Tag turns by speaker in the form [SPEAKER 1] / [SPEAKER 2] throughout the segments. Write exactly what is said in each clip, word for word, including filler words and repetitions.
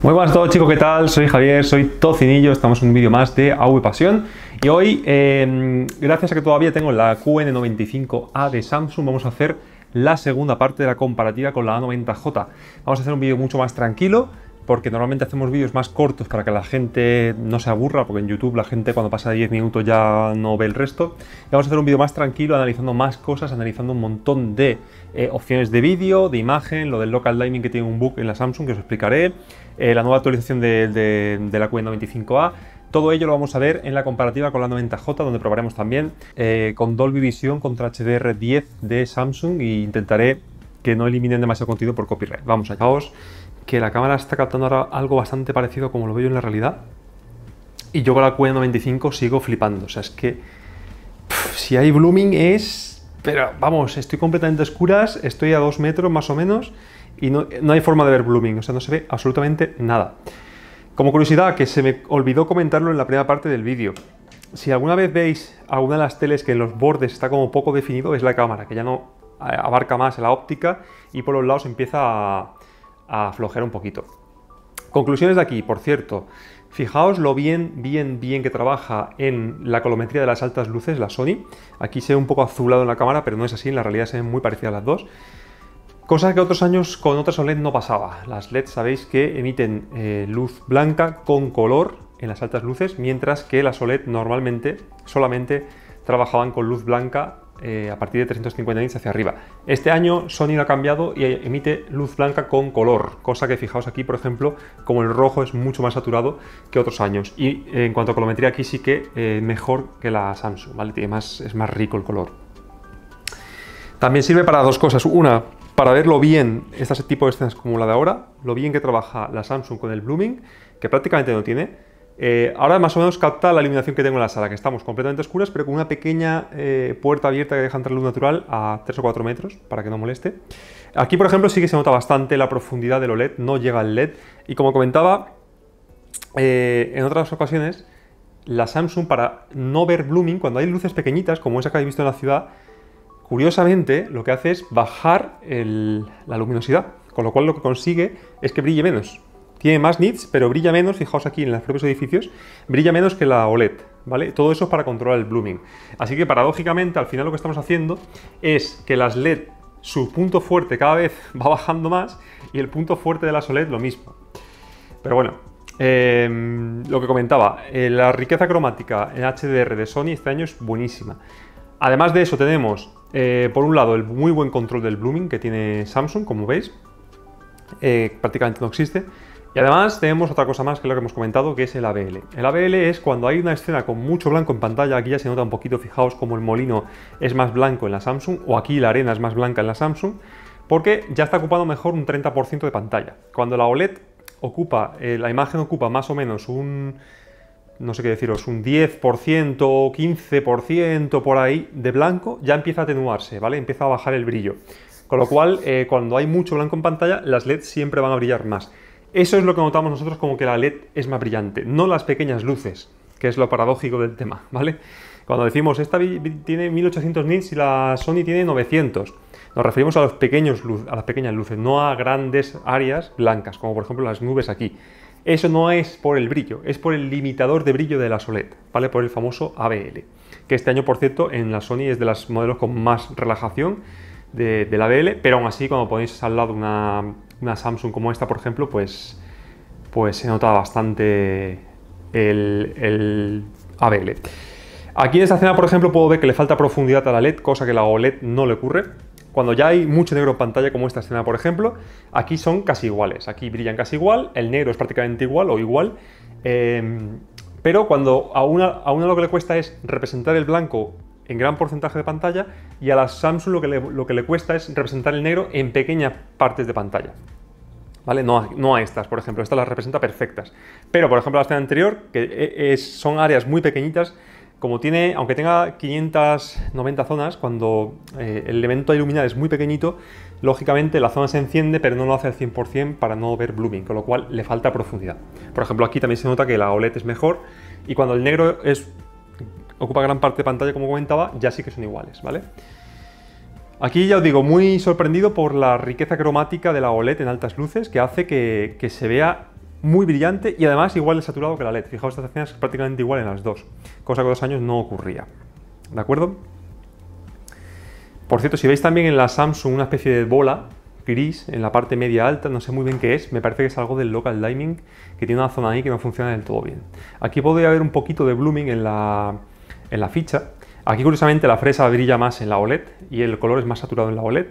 [SPEAKER 1] Muy buenas a todos chicos, ¿qué tal? Soy Javier, soy Tocinillo, estamos en un vídeo más de A V Pasión y hoy, eh, gracias a que todavía tengo la Q N noventa y cinco A de Samsung, vamos a hacer la segunda parte de la comparativa con la A noventa J. Vamos a hacer un vídeo mucho más tranquilo, porque normalmente hacemos vídeos más cortos para que la gente no se aburra, porque en YouTube la gente cuando pasa de diez minutos ya no ve el resto. Y vamos a hacer un vídeo más tranquilo, analizando más cosas, analizando un montón de eh, opciones de vídeo, de imagen, lo del local dimming que tiene un bug en la Samsung, que os explicaré, eh, la nueva actualización de, de, de la Q N noventa y cinco A. Todo ello lo vamos a ver en la comparativa con la noventa J, donde probaremos también eh, con Dolby Vision contra H D R diez de Samsung e intentaré que no eliminen demasiado contenido por copyright. Vamos allá. Que la cámara está captando ahora algo bastante parecido a como lo veo yo en la realidad, y yo con la Q N noventa y cinco sigo flipando. O sea, es que pff, si hay blooming es... pero vamos, estoy completamente a oscuras, estoy a dos metros más o menos y no, no hay forma de ver blooming, o sea, no se ve absolutamente nada. Como curiosidad, que se me olvidó comentarlo en la primera parte del vídeo, si alguna vez veis alguna de las teles que en los bordes está como poco definido, es la cámara, que ya no abarca más la óptica y por los lados empieza a... a aflojar un poquito. Conclusiones de aquí, por cierto, fijaos lo bien, bien, bien que trabaja en la colorimetría de las altas luces la Sony. Aquí se ve un poco azulado en la cámara, pero no es así, en la realidad se ven muy parecidas las dos. Cosa que otros años con otras O L E D no pasaba. Las L E D sabéis que emiten eh, luz blanca con color en las altas luces, mientras que las O L E D normalmente solamente trabajaban con luz blanca Eh, a partir de trescientos cincuenta nits hacia arriba. Este año Sony lo ha cambiado y emite luz blanca con color, cosa que fijaos aquí, por ejemplo, como el rojo es mucho más saturado que otros años. Y eh, en cuanto a colorimetría, aquí sí que eh, mejor que la Samsung, ¿vale? Tiene más, es más rico el color. También sirve para dos cosas. Una, para verlo bien, este tipo de escenas como la de ahora, lo bien que trabaja la Samsung con el blooming, que prácticamente no tiene. Eh, ahora más o menos capta la iluminación que tengo en la sala, que estamos completamente oscuras, pero con una pequeña eh, puerta abierta que deja entrar luz natural a tres o cuatro metros, para que no moleste. Aquí, por ejemplo, sí que se nota bastante la profundidad del O L E D, no llega al L E D. Y como comentaba, eh, en otras ocasiones, la Samsung, para no ver blooming, cuando hay luces pequeñitas, como esa que habéis visto en la ciudad, curiosamente lo que hace es bajar el, la luminosidad, con lo cual lo que consigue es que brille menos. Tiene más nits, pero brilla menos, fijaos aquí en los propios edificios, brilla menos que la O L E D, ¿vale? Todo eso es para controlar el blooming. Así que paradójicamente, al final lo que estamos haciendo es que las L E D, su punto fuerte cada vez va bajando más y el punto fuerte de las O L E D lo mismo. Pero bueno, eh, lo que comentaba, eh, la riqueza cromática en H D R de Sony este año es buenísima. Además de eso tenemos, eh, por un lado, el muy buen control del blooming que tiene Samsung, como veis, eh, prácticamente no existe. Y además tenemos otra cosa más, que es lo que hemos comentado, que es el A B L. El A B L es cuando hay una escena con mucho blanco en pantalla. Aquí ya se nota un poquito, fijaos como el molino es más blanco en la Samsung, o aquí la arena es más blanca en la Samsung, porque ya está ocupando mejor un treinta por ciento de pantalla. Cuando la O L E D ocupa, eh, la imagen ocupa más o menos un, no sé qué deciros, un diez por ciento, quince por ciento por ahí de blanco, ya empieza a atenuarse, ¿vale? Empieza a bajar el brillo. Con lo cual, eh, cuando hay mucho blanco en pantalla, las L E D siempre van a brillar más. Eso es lo que notamos nosotros como que la L E D es más brillante, no las pequeñas luces, que es lo paradójico del tema, ¿vale? Cuando decimos, esta tiene mil ochocientos nits y la Sony tiene novecientos, nos referimos a, los pequeños luz, a las pequeñas luces, no a grandes áreas blancas, como por ejemplo las nubes aquí. Eso no es por el brillo, es por el limitador de brillo de las O L E D, ¿vale? Por el famoso A B L, que este año, por cierto, en la Sony es de los modelos con más relajación de, del A B L, pero aún así, cuando ponéis al lado una... una Samsung como esta, por ejemplo, pues, pues se nota bastante el, el A B L. Aquí en esta escena, por ejemplo, puedo ver que le falta profundidad a la L E D, cosa que a la O L E D no le ocurre. Cuando ya hay mucho negro en pantalla, como esta escena, por ejemplo, aquí son casi iguales. Aquí brillan casi igual, el negro es prácticamente igual o igual. Eh, pero cuando a una, a una lo que le cuesta es representar el blanco en gran porcentaje de pantalla, y a la Samsung lo que le, lo que le cuesta es representar el negro en pequeñas partes de pantalla, ¿vale? No a, no a estas, por ejemplo, estas las representa perfectas. Pero, por ejemplo, la escena anterior, que es, son áreas muy pequeñitas, como tiene, aunque tenga quinientas noventa zonas, cuando eh, el elemento a iluminar es muy pequeñito, lógicamente la zona se enciende, pero no lo hace al cien por cien para no ver blooming, con lo cual le falta profundidad. Por ejemplo, aquí también se nota que la O L E D es mejor, y cuando el negro es... ocupa gran parte de pantalla, como comentaba, ya sí que son iguales, ¿vale? Aquí ya os digo, muy sorprendido por la riqueza cromática de la O L E D en altas luces, que hace que, que se vea muy brillante y además igual de saturado que la L E D. Fijaos, esta escena es prácticamente igual en las dos, cosa que dos años no ocurría. ¿De acuerdo? Por cierto, si veis también en la Samsung una especie de bola gris en la parte media alta, no sé muy bien qué es, me parece que es algo del local dimming, que tiene una zona ahí que no funciona del todo bien. Aquí podría haber un poquito de blooming en la, en la ficha. Aquí curiosamente la fresa brilla más en la O L E D y el color es más saturado en la O L E D.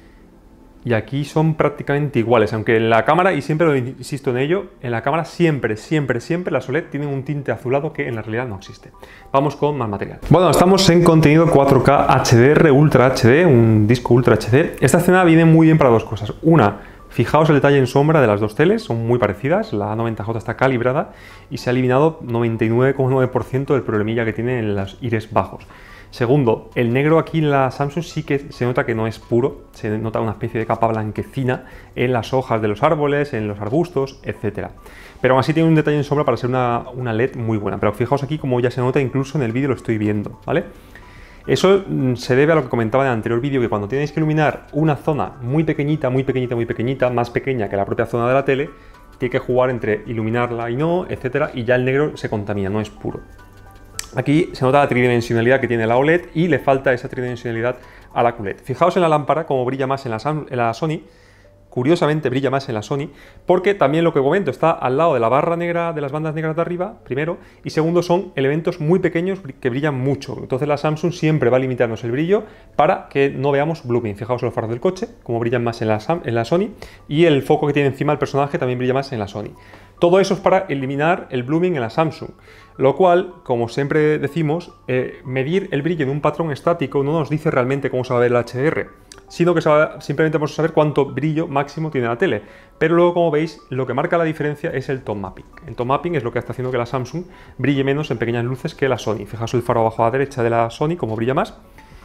[SPEAKER 1] Y aquí son prácticamente iguales, aunque en la cámara, y siempre lo insisto en ello, en la cámara siempre, siempre, siempre las O L E D tienen un tinte azulado que en la realidad no existe. Vamos con más material. Bueno, estamos en contenido cuatro K H D R Ultra H D, un disco Ultra H D. Esta escena viene muy bien para dos cosas. Una, fijaos el detalle en sombra de las dos teles, son muy parecidas, la A noventa J está calibrada y se ha eliminado noventa y nueve coma nueve por ciento del problemilla que tiene en los ires bajos. Segundo, el negro aquí en la Samsung sí que se nota que no es puro, se nota una especie de capa blanquecina en las hojas de los árboles, en los arbustos, etcétera. Pero aún así tiene un detalle en sombra para ser una, una L E D muy buena. Pero fijaos aquí como ya se nota, incluso en el vídeo lo estoy viendo, ¿vale? Eso se debe a lo que comentaba en el anterior vídeo, que cuando tenéis que iluminar una zona muy pequeñita, muy pequeñita, muy pequeñita, más pequeña que la propia zona de la tele, tiene que jugar entre iluminarla y no, etcétera, y ya el negro se contamina, no es puro. Aquí se nota la tridimensionalidad que tiene la O L E D y le falta esa tridimensionalidad a la Q L E D. Fijaos en la lámpara como brilla más en la, en la Sony. Curiosamente brilla más en la Sony porque también lo que comento está al lado de la barra negra, de las bandas negras de arriba, primero, y segundo son elementos muy pequeños que brillan mucho. Entonces la Samsung siempre va a limitarnos el brillo para que no veamos blooming. Fijaos en los faros del coche, como brillan más en la, en la Sony, y el foco que tiene encima el personaje también brilla más en la Sony. Todo eso es para eliminar el blooming en la Samsung, lo cual, como siempre decimos, eh, medir el brillo en un patrón estático no nos dice realmente cómo se va a ver el H D R, sino que simplemente vamos a saber cuánto brillo máximo tiene la tele. Pero luego, como veis, lo que marca la diferencia es el tone mapping. El tone mapping es lo que está haciendo que la Samsung brille menos en pequeñas luces que la Sony. Fijaos el faro abajo a la derecha de la Sony, como brilla más.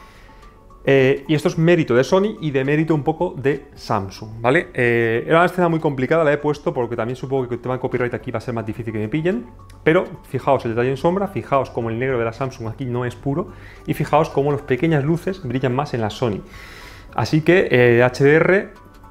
[SPEAKER 1] Eh, y esto es mérito de Sony y de mérito un poco de Samsung, ¿vale? Eh, era una escena muy complicada, la he puesto porque también supongo que el tema de copyright aquí va a ser más difícil que me pillen, pero fijaos el detalle en sombra, fijaos como el negro de la Samsung aquí no es puro y fijaos como las pequeñas luces brillan más en la Sony. Así que eh, H D R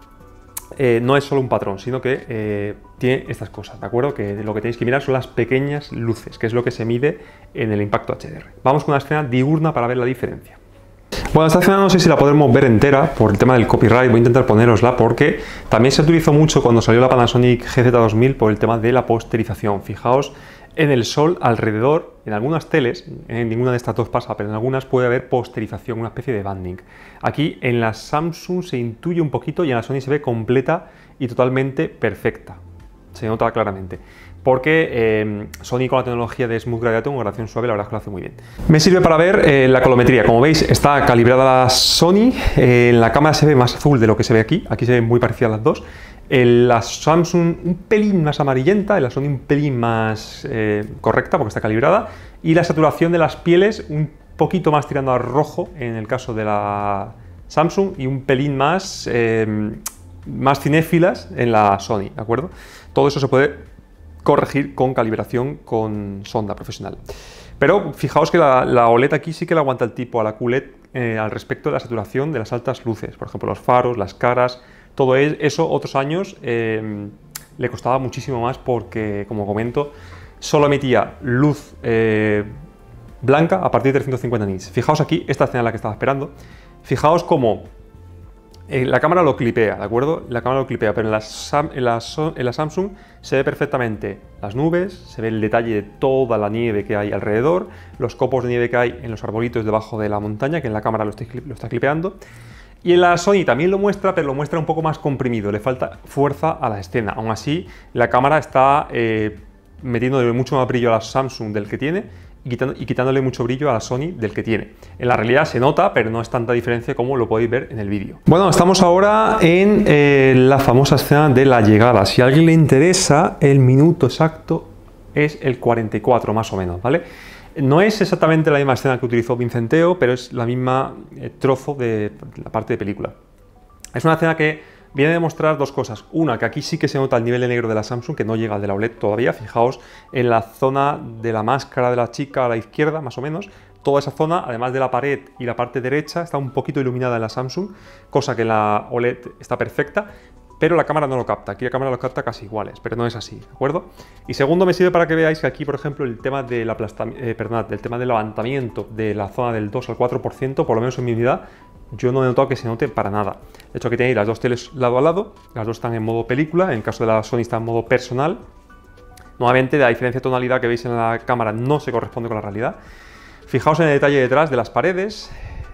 [SPEAKER 1] eh, no es solo un patrón, sino que eh, tiene estas cosas, ¿de acuerdo? Que lo que tenéis que mirar son las pequeñas luces, que es lo que se mide en el impacto H D R. Vamos con una escena diurna para ver la diferencia. Bueno, esta escena no sé si la podremos ver entera por el tema del copyright, voy a intentar ponerosla porque también se utilizó mucho cuando salió la Panasonic G Z dos mil por el tema de la posterización. Fijaos en el sol alrededor, en algunas teles, en ninguna de estas dos pasa, pero en algunas puede haber posterización, una especie de banding. Aquí en la Samsung se intuye un poquito y en la Sony se ve completa y totalmente perfecta, se nota claramente. Porque eh, Sony con la tecnología de Smooth Gradiaton o gradación suave, la verdad es que lo hace muy bien. Me sirve para ver eh, la colorimetría. Como veis, está calibrada la Sony. Eh, en la cámara se ve más azul de lo que se ve aquí. Aquí se ven muy parecidas las dos. En la Samsung un pelín más amarillenta, en la Sony un pelín más eh, correcta porque está calibrada. Y la saturación de las pieles un poquito más tirando a rojo en el caso de la Samsung y un pelín más, eh, más cinéfilas en la Sony, ¿de acuerdo? Todo eso se puede corregir con calibración con sonda profesional. Pero fijaos que la, la O L E D aquí sí que le aguanta el tipo a la Q L E D eh, al respecto de la saturación de las altas luces, por ejemplo los faros, las caras, todo eso otros años eh, le costaba muchísimo más porque, como comento, solo emitía luz eh, blanca a partir de trescientos cincuenta nits. Fijaos aquí, esta escena es la que estaba esperando, fijaos cómo Eh, la cámara lo clipea, ¿de acuerdo? La cámara lo clipea, pero en la, Sam, en, la, en la Samsung se ve perfectamente las nubes, se ve el detalle de toda la nieve que hay alrededor, los copos de nieve que hay en los arbolitos debajo de la montaña, que en la cámara lo, estoy, lo está clipeando. Y en la Sony también lo muestra, pero lo muestra un poco más comprimido, le falta fuerza a la escena. Aún así, la cámara está eh, metiéndole mucho más brillo a la Samsung del que tiene y, quitando, y quitándole mucho brillo a la Sony del que tiene. En la realidad se nota, pero no es tanta diferencia como lo podéis ver en el vídeo. Bueno, estamos ahora en eh, la famosa escena de la llegada. Si a alguien le interesa, el minuto exacto es el cuarenta y cuatro más o menos, ¿vale? No es exactamente la misma escena que utilizó Vincenteo, pero es la misma eh, trozo de la parte de película. Es una escena que viene a demostrar dos cosas. Una, que aquí sí que se nota el nivel de negro de la Samsung, que no llega al de la O L E D todavía. Fijaos en la zona de la máscara de la chica a la izquierda, más o menos. Toda esa zona, además de la pared y la parte derecha, está un poquito iluminada en la Samsung, cosa que en la O L E D está perfecta. pero la cámara no lo capta. Aquí la cámara lo capta casi iguales, pero no es así, ¿de acuerdo? Y segundo, me sirve para que veáis que aquí, por ejemplo, el tema del aplastamiento, eh, perdón, el tema del levantamiento de la zona del dos al cuatro por ciento, por lo menos en mi unidad, yo no he notado que se note para nada. De hecho, aquí tenéis las dos teles lado a lado, las dos están en modo película, en el caso de la Sony está en modo personal. Nuevamente, la diferencia de tonalidad que veis en la cámara no se corresponde con la realidad. Fijaos en el detalle detrás de las paredes.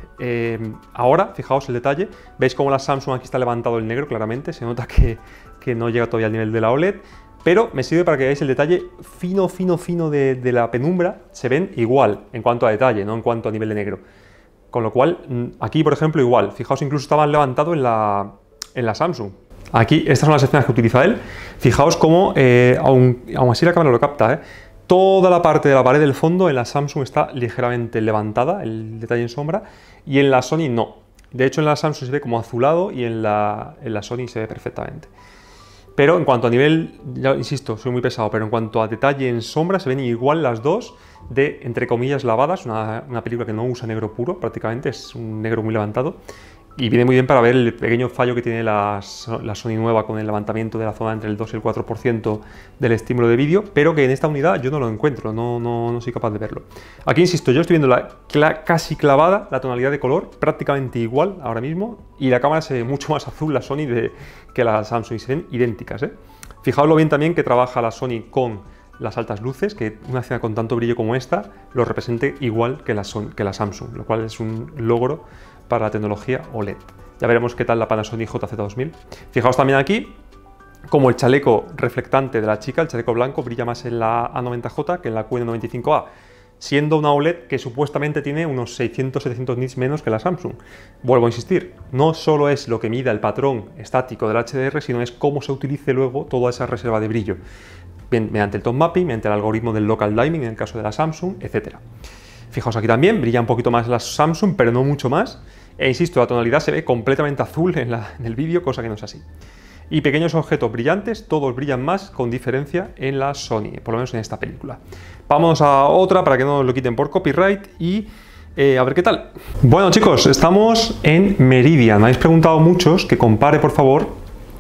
[SPEAKER 1] Eh, ahora, fijaos el detalle, veis cómo la Samsung aquí está levantado el negro claramente, se nota que, que no llega todavía al nivel de la O L E D, pero me sirve para que veáis el detalle fino, fino, fino de, de la penumbra, se ven igual en cuanto a detalle, no en cuanto a nivel de negro. Con lo cual, aquí por ejemplo igual, fijaos incluso estaban levantados en la, en la Samsung. Aquí, estas son las escenas que utiliza él, fijaos cómo, eh, aún, aún así la cámara lo capta, ¿eh? Toda la parte de la pared del fondo en la Samsung está ligeramente levantada, el detalle en sombra, y en la Sony no. De hecho, en la Samsung se ve como azulado y en la, en la Sony se ve perfectamente. Pero en cuanto a nivel, ya insisto, soy muy pesado, pero en cuanto a detalle en sombra se ven igual las dos de, entre comillas, lavadas, una, una película que no usa negro puro prácticamente, es un negro muy levantado. Y viene muy bien para ver el pequeño fallo que tiene la, la Sony nueva con el levantamiento de la zona entre el dos y el cuatro por ciento del estímulo de vídeo, pero que en esta unidad yo no lo encuentro, no, no, no soy capaz de verlo. Aquí insisto, yo estoy viendo la, cla, casi clavada la tonalidad de color, prácticamente igual ahora mismo, y la cámara se ve mucho más azul la Sony de, que la Samsung, y se ven idénticas, ¿eh? Fijaoslo bien también que trabaja la Sony con las altas luces, que una escena con tanto brillo como esta lo represente igual que la, Sony, que la Samsung, lo cual es un logro para la tecnología O L E D. Ya veremos qué tal la Panasonic J Z dos mil. Fijaos también aquí como el chaleco reflectante de la chica, el chaleco blanco, brilla más en la A noventa J que en la Q N noventa y cinco A, siendo una O L E D que supuestamente tiene unos seiscientos setecientos nits menos que la Samsung. Vuelvo a insistir, no solo es lo que mida el patrón estático del H D R, sino es cómo se utilice luego toda esa reserva de brillo, bien mediante el tone mapping, mediante el algoritmo del local dimming en el caso de la Samsung, etcétera. Fijaos aquí también, brilla un poquito más la Samsung, pero no mucho más. E insisto, la tonalidad se ve completamente azul en, la, en el vídeo, cosa que no es así. Y pequeños objetos brillantes, todos brillan más con diferencia en la Sony, por lo menos en esta película. Vámonos a otra para que no nos lo quiten por copyright y eh, a ver qué tal. Bueno chicos, estamos en Meridian. Me habéis preguntado muchos que compare por favor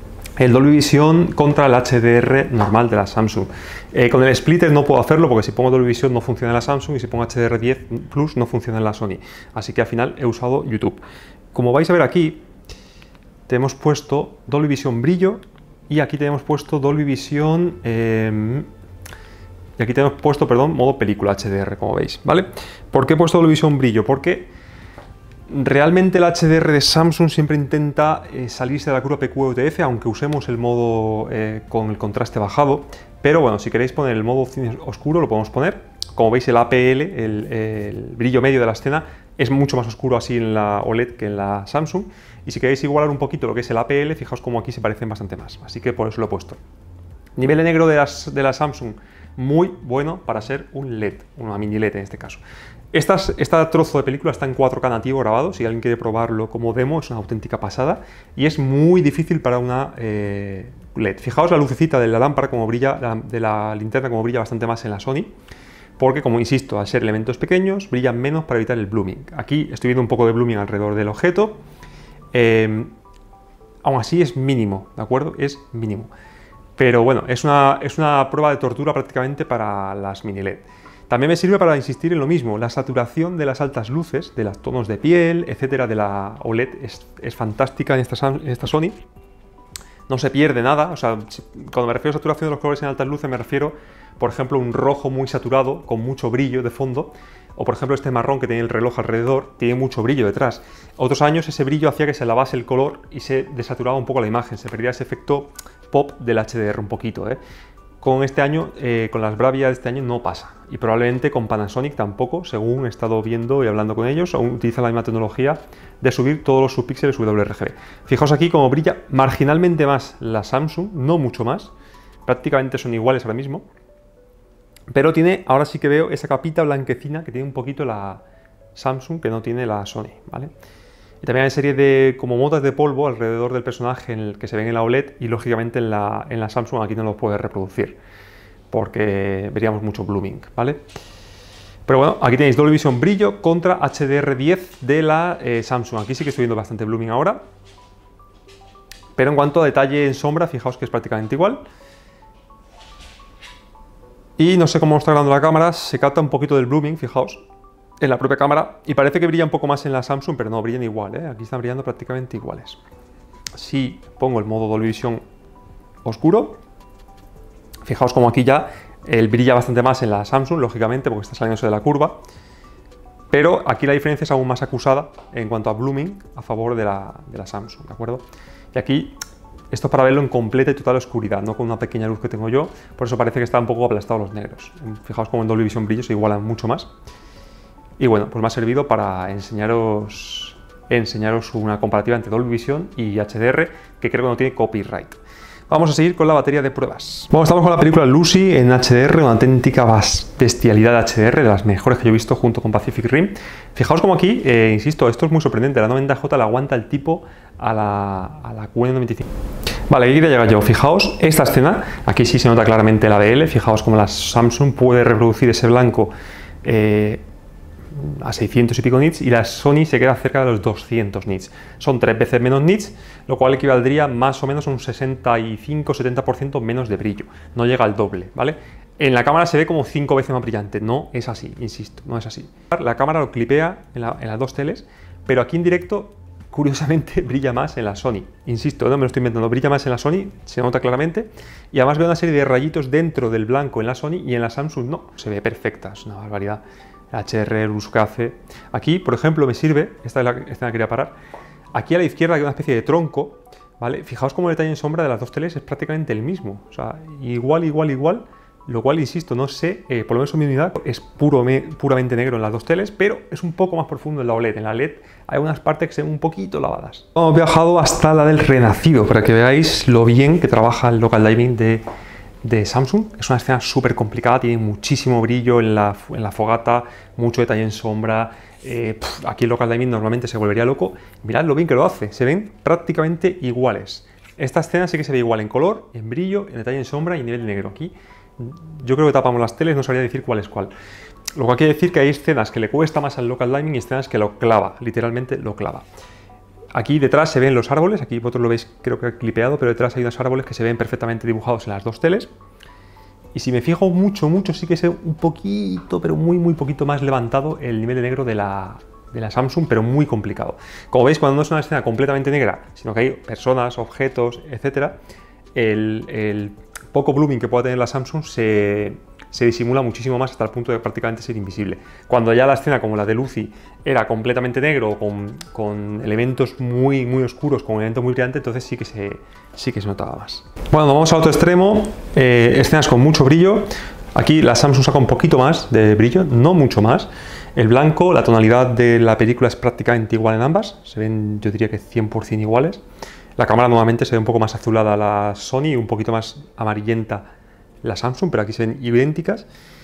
[SPEAKER 1] el Dolby Vision contra el H D R normal de la Samsung. Eh, con el splitter no puedo hacerlo porque si pongo Dolby Vision no funciona en la Samsung y si pongo H D R diez Plus no funciona en la Sony. Así que al final he usado YouTube. Como vais a ver aquí, tenemos puesto Dolby Vision brillo y aquí tenemos puesto Dolby Vision... Eh, y aquí tenemos puesto, perdón, modo película H D R, como veis, ¿vale? ¿Por qué he puesto Dolby Vision brillo? Porque realmente el H D R de Samsung siempre intenta eh, salirse de la curva P Q E U T F, aunque usemos el modo eh, con el contraste bajado. Pero bueno, si queréis poner el modo cine oscuro, lo podemos poner. Como veis, el A P L, el, el brillo medio de la escena, es mucho más oscuro así en la O L E D que en la Samsung. Y si queréis igualar un poquito lo que es el A P L, fijaos como aquí se parecen bastante más. Así que por eso lo he puesto. Nivel de negro de, las, de la Samsung, muy bueno para ser un L E D, una mini L E D en este caso. Estas, este trozo de película está en cuatro K nativo grabado, si alguien quiere probarlo como demo, es una auténtica pasada y es muy difícil para una eh, L E D. Fijaos la lucecita de la lámpara, como brilla, de la linterna, como brilla bastante más en la Sony, porque como insisto, al ser elementos pequeños, brillan menos para evitar el blooming. Aquí estoy viendo un poco de blooming alrededor del objeto, eh, aún así es mínimo, ¿de acuerdo? Es mínimo. Pero bueno, es una, es una prueba de tortura prácticamente para las mini L E D. También me sirve para insistir en lo mismo, la saturación de las altas luces, de los tonos de piel, etcétera, de la O L E D es, es fantástica en esta, en esta Sony. No se pierde nada, o sea, cuando me refiero a saturación de los colores en altas luces me refiero, por ejemplo, a un rojo muy saturado, con mucho brillo de fondo, o por ejemplo este marrón que tiene el reloj alrededor, tiene mucho brillo detrás. Otros años ese brillo hacía que se lavase el color y se desaturaba un poco la imagen, se perdía ese efecto pop del H D R un poquito, ¿eh? Con este año, eh, con las Bravia de este año no pasa, y probablemente con Panasonic tampoco, según he estado viendo y hablando con ellos, aún utilizan la misma tecnología de subir todos los subpíxeles W R G B. Fijaos aquí como brilla marginalmente más la Samsung, no mucho más, prácticamente son iguales ahora mismo, pero tiene, ahora sí que veo esa capita blanquecina que tiene un poquito la Samsung que no tiene la Sony, ¿vale? Y también hay serie de como motas de polvo alrededor del personaje en el que se ven en la O L E D y lógicamente en la, en la Samsung aquí no los puede reproducir porque veríamos mucho blooming, ¿vale? Pero bueno, aquí tenéis Dolby Vision brillo contra H D R diez de la eh, Samsung. Aquí sí que estoy viendo bastante blooming ahora. Pero en cuanto a detalle en sombra, fijaos que es prácticamente igual. Y no sé cómo está grabando la cámara, se capta un poquito del blooming, fijaos, en la propia cámara. Y parece que brilla un poco más en la Samsung, pero no, brillan igual, ¿eh? Aquí están brillando prácticamente iguales. Si pongo el modo Dolby Vision oscuro, fijaos como aquí ya él brilla bastante más en la Samsung, lógicamente, porque está saliéndose de la curva. Pero aquí la diferencia es aún más acusada en cuanto a blooming a favor de la, de la Samsung, ¿de acuerdo? Y aquí, esto es para verlo en completa y total oscuridad, no con una pequeña luz que tengo yo, por eso parece que está un poco aplastado los negros. Fijaos como en Dolby Vision brillo se igualan mucho más. Y bueno, pues me ha servido para enseñaros, enseñaros una comparativa entre Dolby Vision y H D R, que creo que no tiene copyright. Vamos a seguir con la batería de pruebas. Bueno, estamos con la película Lucy en H D R, una auténtica bestialidad de H D R, de las mejores que yo he visto junto con Pacific Rim. Fijaos como aquí, eh, insisto, esto es muy sorprendente, la noventa J la aguanta el tipo a la, a la Q N noventa y cinco. Vale, aquí quería llegar yo. Fijaos, esta escena, aquí sí se nota claramente la D L, fijaos como la Samsung puede reproducir ese blanco eh, a seiscientos y pico nits y la Sony se queda cerca de los doscientos nits. Son tres veces menos nits, lo cual equivaldría más o menos a un sesenta y cinco setenta por ciento menos de brillo. No llega al doble, ¿vale? En la cámara se ve como cinco veces más brillante. No es así, insisto, no es así. La cámara lo clipea en, la, en las dos teles, pero aquí en directo, curiosamente, brilla más en la Sony. Insisto, no me lo estoy inventando, brilla más en la Sony, se nota claramente. Y además veo una serie de rayitos dentro del blanco en la Sony y en la Samsung no. Se ve perfecta, es una barbaridad. H D R, el uso que hace. Aquí, por ejemplo, me sirve, esta es la escena que quería parar, aquí a la izquierda hay una especie de tronco, ¿vale? Fijaos cómo el detalle en sombra de las dos teles es prácticamente el mismo, o sea, igual, igual, igual, lo cual, insisto, no sé, eh, por lo menos en mi unidad es puro me, puramente negro en las dos teles, pero es un poco más profundo en la O L E D. En la L E D hay unas partes que se ven un poquito lavadas. Hemos viajado hasta la del Renacido, para que veáis lo bien que trabaja el Local Diving de... de Samsung. Es una escena súper complicada, tiene muchísimo brillo en la, en la fogata, mucho detalle en sombra. Eh, pff, aquí el Local Diving normalmente se volvería loco. Mirad lo bien que lo hace, se ven prácticamente iguales. Esta escena sí que se ve igual en color, en brillo, en detalle en sombra y en nivel negro. Aquí yo creo que tapamos las teles, no sabría decir cuál es cuál. Lo cual quiere decir que hay escenas que le cuesta más al Local Diving y escenas que lo clava, literalmente lo clava. Aquí detrás se ven los árboles, aquí vosotros lo veis creo que clipeado, pero detrás hay unos árboles que se ven perfectamente dibujados en las dos teles. Y si me fijo mucho, mucho, sí que se ve un poquito, pero muy, muy poquito más levantado el nivel de negro de la, de la Samsung, pero muy complicado. Como veis, cuando no es una escena completamente negra, sino que hay personas, objetos, etcétera, el, el poco blooming que pueda tener la Samsung se... se disimula muchísimo más hasta el punto de prácticamente ser invisible. Cuando ya la escena como la de Lucy era completamente negro, con, con elementos muy, muy oscuros, con elementos muy brillantes, entonces sí que se, sí que se notaba más. Bueno, vamos al otro extremo, eh, escenas con mucho brillo. Aquí la Samsung saca un poquito más de brillo, no mucho más. El blanco, la tonalidad de la película es prácticamente igual en ambas, se ven yo diría que cien por cien iguales. La cámara nuevamente se ve un poco más azulada la Sony y un poquito más amarillenta la Samsung, pero aquí se ven idénticas.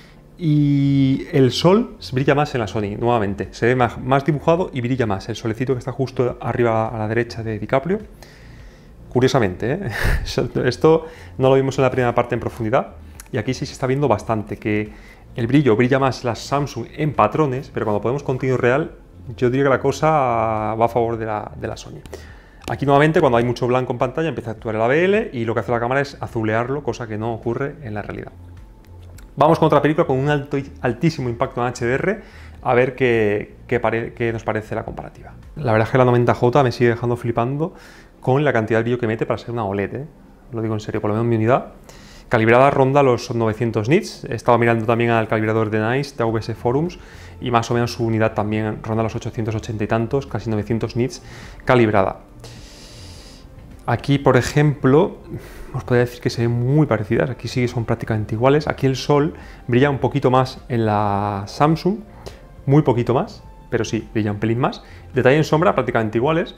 [SPEAKER 1] Y el sol brilla más en la Sony, nuevamente. Se ve más, más dibujado y brilla más. El solecito que está justo arriba a la derecha de DiCaprio. Curiosamente, ¿eh? Esto no lo vimos en la primera parte en profundidad. Y aquí sí se está viendo bastante, que el brillo brilla más la Samsung en patrones, pero cuando ponemos contenido real, yo diría que la cosa va a favor de la, de la Sony. Aquí nuevamente, cuando hay mucho blanco en pantalla, empieza a actuar el A B L y lo que hace la cámara es azulearlo, cosa que no ocurre en la realidad. Vamos con otra película con un alto, altísimo impacto en H D R, a ver qué, qué, pare, qué nos parece la comparativa. La verdad es que la noventa J me sigue dejando flipando con la cantidad de brillo que mete para ser una O L E D, ¿eh? Lo digo en serio, por lo menos en mi unidad. Calibrada ronda los novecientos nits, he estado mirando también al calibrador de Nice, de A V S Forums, y más o menos su unidad también ronda los ochocientos ochenta y tantos, casi novecientos nits calibrada. Aquí, por ejemplo, os podría decir que se ven muy parecidas, aquí sí que son prácticamente iguales. Aquí el sol brilla un poquito más en la Samsung, muy poquito más, pero sí, brilla un pelín más. Detalle en sombra prácticamente iguales.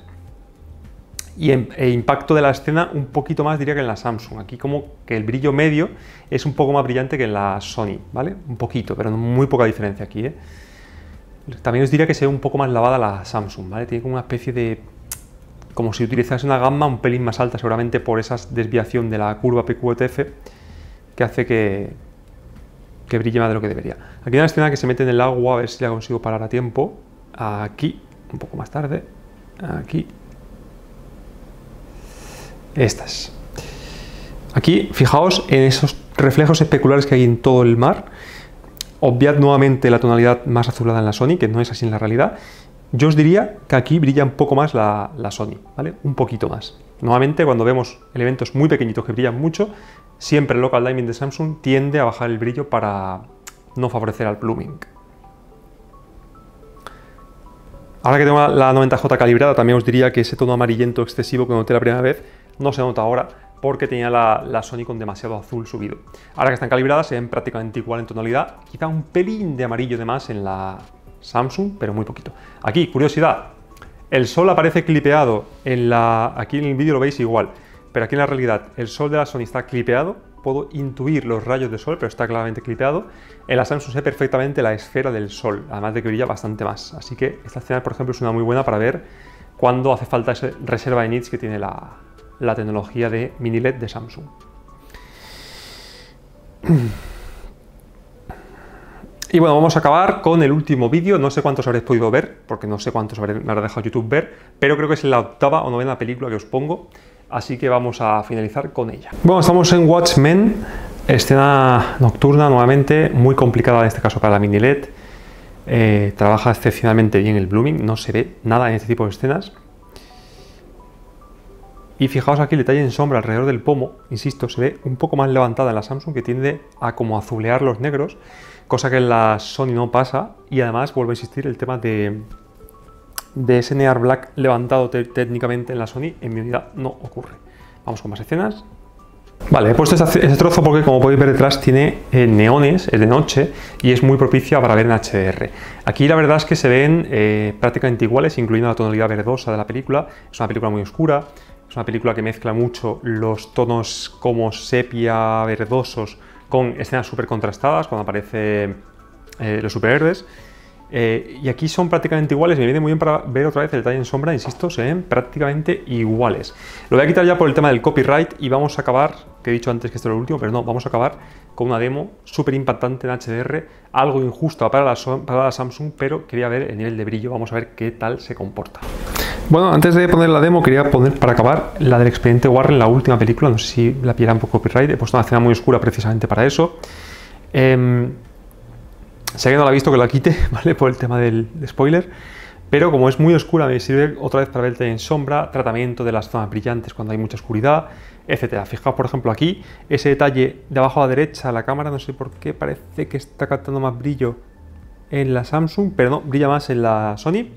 [SPEAKER 1] Y en, e impacto de la escena un poquito más diría que en la Samsung. Aquí como que el brillo medio es un poco más brillante que en la Sony, ¿vale? Un poquito, pero muy poca diferencia aquí, ¿eh? También os diría que se ve un poco más lavada la Samsung, ¿vale? Tiene como una especie de... como si utilizase una gama un pelín más alta, seguramente por esa desviación de la curva P Q T F que hace que, que brille más de lo que debería. Aquí hay una escena que se mete en el agua, a ver si la consigo parar a tiempo. Aquí, un poco más tarde, aquí. Estas. Aquí, fijaos en esos reflejos especulares que hay en todo el mar. Obviad nuevamente la tonalidad más azulada en la Sony, que no es así en la realidad. Yo os diría que aquí brilla un poco más la, la Sony, ¿vale? Un poquito más. Nuevamente, cuando vemos elementos muy pequeñitos que brillan mucho, siempre el local dimming de Samsung tiende a bajar el brillo para no favorecer al blooming. Ahora que tengo la noventa J calibrada, también os diría que ese tono amarillento excesivo que noté la primera vez no se nota ahora porque tenía la, la Sony con demasiado azul subido. Ahora que están calibradas se ven prácticamente igual en tonalidad, quizá un pelín de amarillo de más en la Samsung, pero muy poquito. Aquí, curiosidad, el sol aparece clipeado en la... Aquí en el vídeo lo veis igual, pero aquí en la realidad el sol de la Sony está clipeado. Puedo intuir los rayos de sol, pero está claramente clipeado. En la Samsung sé perfectamente la esfera del sol, además de que brilla bastante más. Así que esta escena, por ejemplo, es una muy buena para ver cuándo hace falta esa reserva de nits que tiene la, la tecnología de mini L E D de Samsung. Y bueno, vamos a acabar con el último vídeo. No sé cuántos habréis podido ver, porque no sé cuántos me habrá dejado YouTube ver, pero creo que es la octava o novena película que os pongo. Así que vamos a finalizar con ella. Bueno, estamos en Watchmen, escena nocturna nuevamente, muy complicada en este caso para la mini L E D. Eh, trabaja excepcionalmente bien el blooming, no se ve nada en este tipo de escenas. Y fijaos aquí el detalle en sombra alrededor del pomo, insisto, se ve un poco más levantada en la Samsung, que tiende a como azulear los negros, cosa que en la Sony no pasa. Y además vuelvo a insistir el tema de... de ese Near Black levantado técnicamente en la Sony, en mi unidad no ocurre. Vamos con más escenas. Vale, he puesto este, este trozo porque, como podéis ver detrás, tiene eh, neones, es de noche y es muy propicia para ver en H D R. Aquí la verdad es que se ven eh, prácticamente iguales, incluyendo la tonalidad verdosa de la película. Es una película muy oscura, es una película que mezcla mucho los tonos como sepia, verdosos, con escenas súper contrastadas cuando aparecen eh, los superhéroes. Eh, y aquí son prácticamente iguales. Me viene muy bien para ver otra vez el detalle en sombra, insisto, se ven prácticamente iguales. Lo voy a quitar ya por el tema del copyright y vamos a acabar, que he dicho antes que esto era lo último, pero no, vamos a acabar con una demo súper impactante en H D R, algo injusta para la, para la Samsung, pero quería ver el nivel de brillo. Vamos a ver qué tal se comporta. Bueno, antes de poner la demo quería poner para acabar la del expediente Warren, la última película. No sé si la pillarán por copyright, he puesto una escena muy oscura precisamente para eso. eh, Si alguien no la ha visto, que la quite, ¿vale? Por el tema del spoiler. Pero como es muy oscura, me sirve otra vez para ver el detalle en sombra, tratamiento de las zonas brillantes cuando hay mucha oscuridad, etcétera. Fijaos, por ejemplo, aquí, ese detalle de abajo a la derecha, la cámara, no sé por qué, parece que está captando más brillo en la Samsung, pero no, brilla más en la Sony.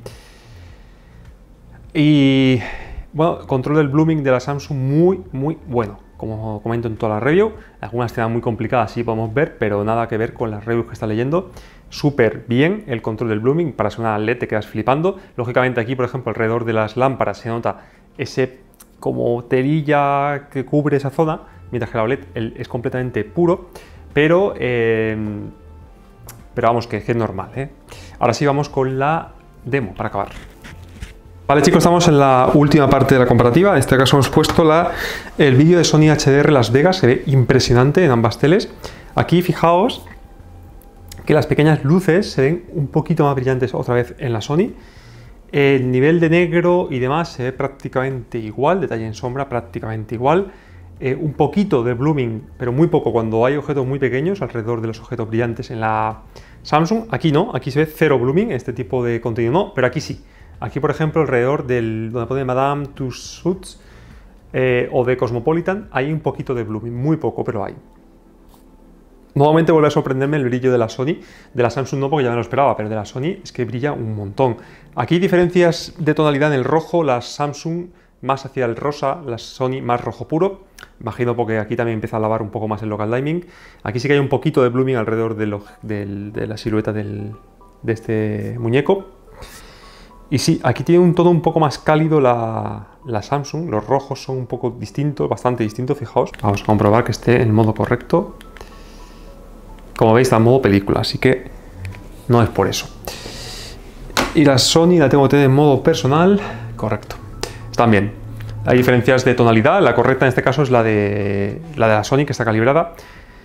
[SPEAKER 1] Y, bueno, control del blooming de la Samsung muy, muy bueno. Como comento en toda la review, algunas escenas muy complicadas sí podemos ver, pero nada que ver con las reviews que está leyendo. Súper bien el control del blooming, para ser una L E D te quedas flipando. Lógicamente aquí, por ejemplo, alrededor de las lámparas se nota ese como telilla que cubre esa zona, mientras que la O L E D es completamente puro, pero, eh, pero vamos, que es normal, ¿eh? Ahora sí vamos con la demo para acabar. Vale, chicos, estamos en la última parte de la comparativa. En este caso hemos puesto la, el vídeo de Sony H D R Las Vegas. Se ve impresionante en ambas teles. Aquí fijaos que las pequeñas luces se ven un poquito más brillantes otra vez en la Sony. El nivel de negro y demás se ve prácticamente igual, detalle en sombra prácticamente igual. Eh, un poquito de blooming, pero muy poco cuando hay objetos muy pequeños alrededor de los objetos brillantes en la Samsung. Aquí no, aquí se ve cero blooming, este tipo de contenido no, pero aquí sí. Aquí, por ejemplo, alrededor del donde pone Madame Tussauds eh, o de Cosmopolitan, hay un poquito de blooming, muy poco, pero hay. Nuevamente vuelve a sorprenderme el brillo de la Sony, de la Samsung no porque ya me lo esperaba, pero de la Sony es que brilla un montón. Aquí hay diferencias de tonalidad en el rojo, la Samsung más hacia el rosa, la Sony más rojo puro. Imagino porque aquí también empieza a lavar un poco más el local dimming. Aquí sí que hay un poquito de blooming alrededor de, lo, del, de la silueta del, de este muñeco. Y sí, aquí tiene un tono un poco más cálido la, la Samsung, los rojos son un poco distintos, bastante distintos, fijaos. Vamos a comprobar que esté en modo correcto. Como veis está en modo película, así que no es por eso. Y la Sony la tengo que tener en modo personal, correcto. Están bien. Hay diferencias de tonalidad, la correcta en este caso es la de la, de la Sony, que está calibrada.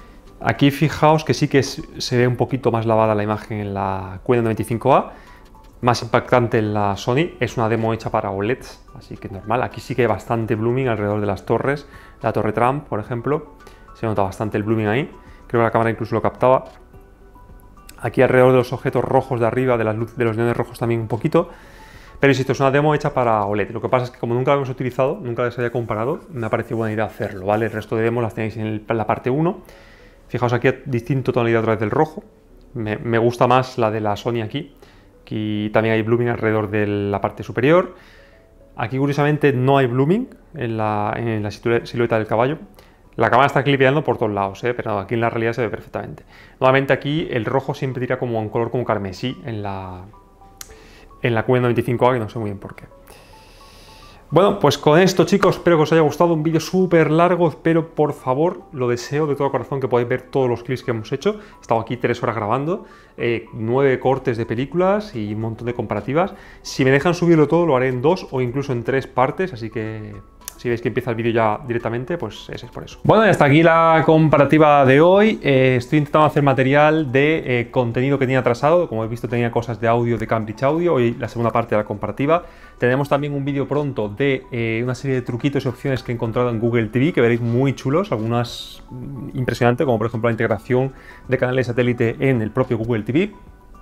[SPEAKER 1] Aquí fijaos que sí que es, se ve un poquito más lavada la imagen en la Q N noventa y cinco A. más impactante en la Sony. Es una demo hecha para O L E Ds, así que normal. Aquí sí que hay bastante blooming alrededor de las torres. La torre Trump, por ejemplo, se nota bastante el blooming ahí. Creo que la cámara incluso lo captaba. Aquí alrededor de los objetos rojos de arriba, de, las luces, de los neones rojos también un poquito. Pero insisto, es una demo hecha para O L E D. Lo que pasa es que como nunca la hemos utilizado, nunca les había comparado, me ha parecido buena idea hacerlo, ¿vale? El resto de demos las tenéis en, el, en la parte uno. Fijaos aquí, distinto tonalidad otra vez del rojo. Me, me gusta más la de la Sony aquí. Aquí también hay blooming alrededor de la parte superior. Aquí curiosamente no hay blooming en la, en la silueta del caballo. La cámara está clipeando por todos lados, ¿eh? Pero aquí en la realidad se ve perfectamente. Nuevamente aquí el rojo siempre tira como un color como carmesí en la, en la Q N noventa y cinco A, que no sé muy bien por qué. Bueno, pues con esto, chicos, espero que os haya gustado. Un vídeo súper largo, espero, por favor, lo deseo de todo corazón que podáis ver todos los clips que hemos hecho. He estado aquí tres horas grabando, eh, nueve cortes de películas y un montón de comparativas. Si me dejan subirlo todo, lo haré en dos o incluso en tres partes, así que si veis que empieza el vídeo ya directamente, pues ese es por eso. Bueno, y hasta aquí la comparativa de hoy. Eh, estoy intentando hacer material de eh, contenido que tenía atrasado. Como habéis visto, tenía cosas de audio de Cambridge Audio. Hoy la segunda parte de la comparativa. Tenemos también un vídeo pronto de eh, una serie de truquitos y opciones que he encontrado en Google T V, que veréis muy chulos, algunas impresionantes, como por ejemplo la integración de canales satélite en el propio Google T V.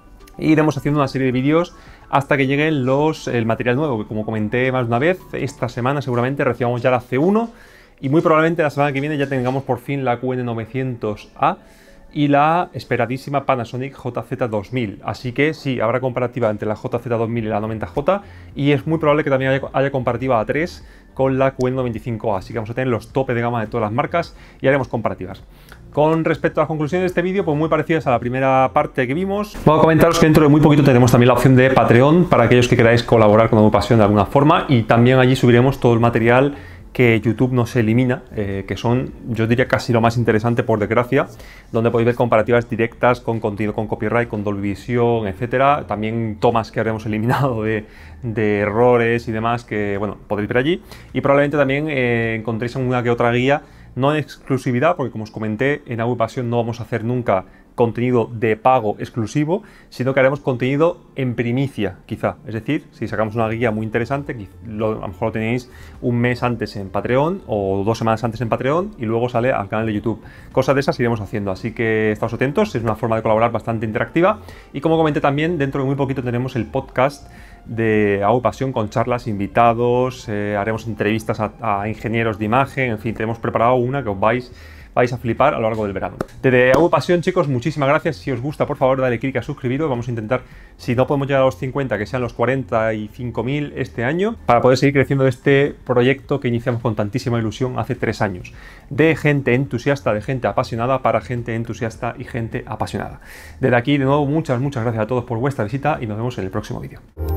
[SPEAKER 1] Y iremos haciendo una serie de vídeos hasta que lleguen los, el material nuevo, que como comenté más de una vez, esta semana seguramente recibamos ya la C uno y muy probablemente la semana que viene ya tengamos por fin la Q N novecientos A y la esperadísima Panasonic J Z dos mil. Así que sí, habrá comparativa entre la J Z dos mil y la noventa J y es muy probable que también haya, haya comparativa A tres con la Q N noventa y cinco A. Así que vamos a tener los tope de gama de todas las marcas y haremos comparativas. Con respecto a las conclusiones de este vídeo, pues muy parecidas a la primera parte que vimos. Voy a comentaros que dentro de muy poquito tenemos también la opción de Patreon para aquellos que queráis colaborar con AuPassion de alguna forma, y también allí subiremos todo el material que YouTube nos elimina, eh, que son, yo diría, casi lo más interesante, por desgracia, donde podéis ver comparativas directas con contenido con copyright, con Dolby Vision, etcétera. También tomas que habremos eliminado de, de errores y demás, que, bueno, podéis ver allí. Y probablemente también eh, encontréis una que otra guía, no en exclusividad, porque como os comenté, en AuPassion no vamos a hacer nunca contenido de pago exclusivo, sino que haremos contenido en primicia, quizá. Es decir, si sacamos una guía muy interesante, lo, a lo mejor lo tenéis un mes antes en Patreon o dos semanas antes en Patreon y luego sale al canal de YouTube. Cosas de esas iremos haciendo, así que estáos atentos, es una forma de colaborar bastante interactiva. Y como comenté también, dentro de muy poquito tenemos el podcast de AuPassion con charlas, invitados, eh, haremos entrevistas a, a ingenieros de imagen, en fin, tenemos preparado una que os vais, vais a flipar a lo largo del verano. Desde AuPassion, chicos, muchísimas gracias. Si os gusta, por favor, dale clic a suscribiros. Vamos a intentar, si no podemos llegar a los cincuenta, que sean los cuarenta y cinco mil este año, para poder seguir creciendo este proyecto que iniciamos con tantísima ilusión hace tres años. De gente entusiasta, de gente apasionada, para gente entusiasta y gente apasionada. Desde aquí, de nuevo, muchas, muchas gracias a todos por vuestra visita y nos vemos en el próximo vídeo.